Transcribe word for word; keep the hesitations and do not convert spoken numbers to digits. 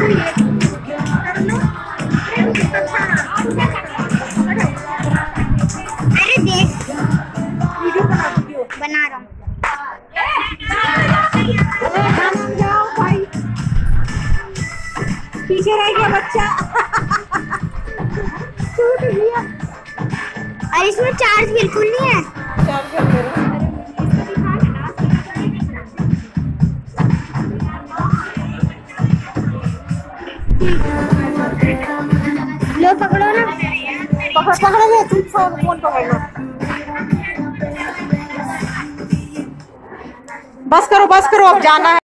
अरे देख वीडियो बना रहा हूँ। जाओ भाई, पीछे रह गया बच्चा। छूट गया। अरे इसमें चार्ज बिल्कुल नहीं है। चार्ज कर दे रहा। लो पकड़ो ना। पकड़ पकड़ो ना, तुम फोन फोन पकड़ लो। बस करो बस करो, अब जाना है।